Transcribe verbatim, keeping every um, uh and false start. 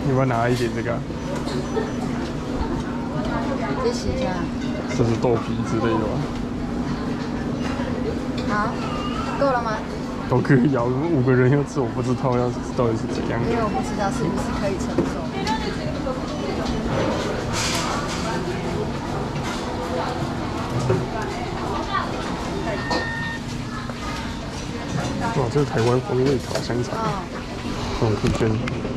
你要不要拿一点这个、啊？ 谢谢一下。 这是豆皮之类的吗？ 好，够了吗？ 都可以啊，我们五个人要吃，我不知道要到底是怎样。 因为我不知道是不是可以承受。 哇，这是台湾风味烤香肠。 哦。 哦，可以选。